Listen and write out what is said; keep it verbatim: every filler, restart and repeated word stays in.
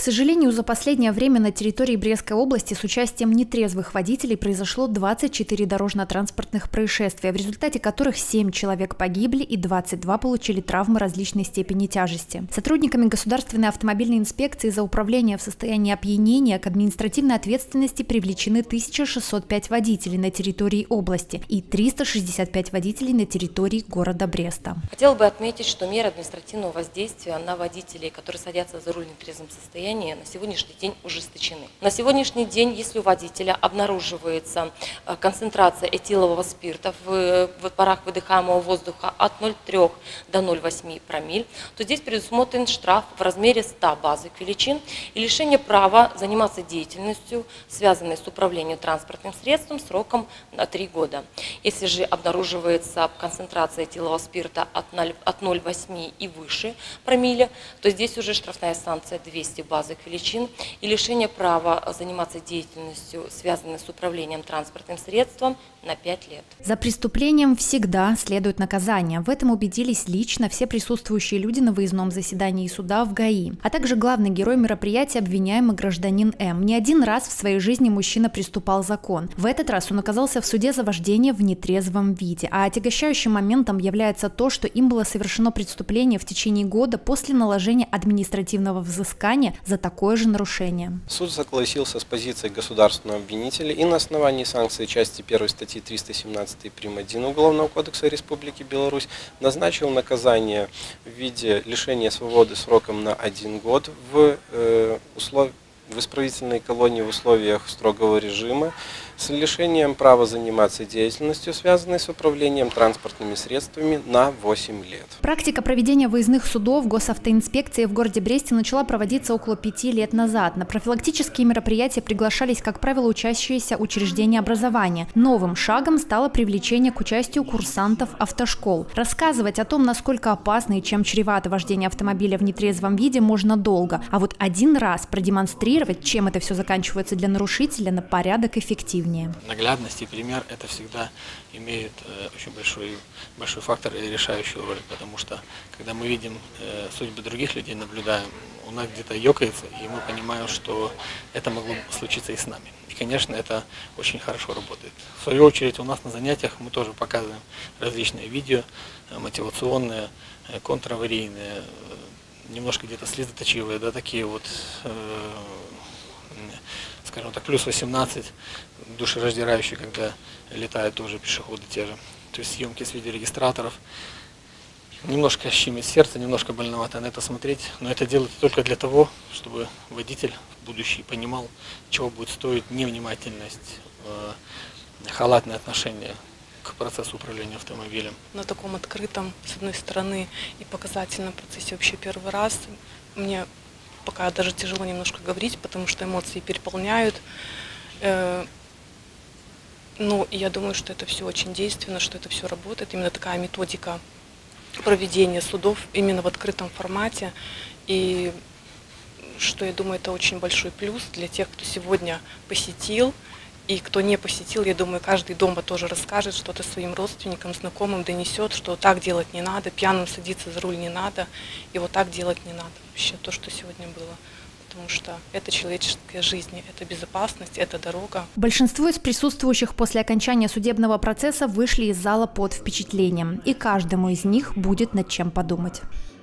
сожалению, за последнее время на территории Брестской области с участием нетрезвых водителей произошло двадцать четыре дорожно-транспортных происшествия, в результате которых семь человек погибли и двадцать два получили травмы различной степени тяжести. Сотрудниками Государственной автомобильной инспекции за управление в состоянии опьянения к административной ответственности привлечены тысяча шестьсот пять водителей на территории области и триста шестьдесят пять водителей на территории города Бреста. Хотела бы отметить, что меры административного воздействия на водителей, которые садятся за руль в нетрезвом состоянии, на сегодняшний день ужесточены. На сегодняшний день, если у водителя обнаруживается концентрация этилового спирта в, в парах выдыхаемого воздуха от ноль целых трёх десятых до ноль целых восьми десятых промилле, то здесь предусмотрен штраф в размере ста базовых величин и лишение права заниматься деятельностью, связанной с управлением транспортным средством, сроком на три года. Если же обнаруживается концентрация этилового спирта от ноль целых восьми десятых и выше промилле, то здесь уже штрафная санкция двести базовых величин и лишение права заниматься деятельностью, связанной с управлением транспортным средством, на пять лет. За преступлением всегда следует наказание. В этом убедились лично все присутствующие люди на выездном заседании суда в ГАИ, а также главный герой мероприятия, обвиняемый гражданин М. Не один раз в своей жизни мужчина приступал закон. В этот раз он оказался в суде за вождение в нетрезвом виде, а отягощающим моментом является то, что им было совершено преступление в течение года после наложения административного взыскания за такое же нарушение. Суд согласился с позицией государственного обвинителя и на основании санкций части первой статьи триста семнадцать прим. один Уголовного кодекса Республики Беларусь назначил наказание в виде лишения свободы сроком на один год в, э, услов... в исправительной колонии в условиях строгого режима с лишением права заниматься деятельностью, связанной с управлением транспортными средствами, на восемь лет. Практика проведения выездных судов госавтоинспекции в городе Бресте начала проводиться около пяти лет назад. На профилактические мероприятия приглашались, как правило, учащиеся учреждения образования. Новым шагом стало привлечение к участию курсантов автошкол. Рассказывать о том, насколько опасно и чем чревато вождение автомобиля в нетрезвом виде, можно долго. А вот один раз продемонстрировать, чем это все заканчивается для нарушителя, на порядок эффективнее. Наглядность и пример — это всегда имеет э, очень большой, большой фактор и решающую роль, потому что когда мы видим э, судьбы других людей, наблюдаем, у нас где-то ёкается, и мы понимаем, что это могло случиться и с нами. И, конечно, это очень хорошо работает. В свою очередь, у нас на занятиях мы тоже показываем различные видео, э, мотивационные, э, контраварийные, э, немножко где-то слезоточивые, да, такие вот, э, скажем так, плюс восемнадцать, душераздирающие, когда летают тоже пешеходы те же. То есть съемки с видеорегистраторов. Немножко щемит сердце, немножко больновато на это смотреть, но это делается только для того, чтобы водитель в будущем понимал, чего будет стоить невнимательность, халатное отношение к процессу управления автомобилем. На таком открытом, с одной стороны, и показательном процессе вообще первый раз мне пока даже тяжело немножко говорить, потому что эмоции переполняют. Ну, я думаю, что это все очень действенно, что это все работает. Именно такая методика проведения судов именно в открытом формате. И что, я думаю, это очень большой плюс для тех, кто сегодня посетил. И кто не посетил, я думаю, каждый дома тоже расскажет что-то своим родственникам, знакомым, донесет, что так делать не надо, пьяным садиться за руль не надо, и вот так делать не надо. Вообще то, что сегодня было. Потому что это человеческая жизнь, это безопасность, это дорога. Большинство из присутствующих после окончания судебного процесса вышли из зала под впечатлением. И каждому из них будет над чем подумать.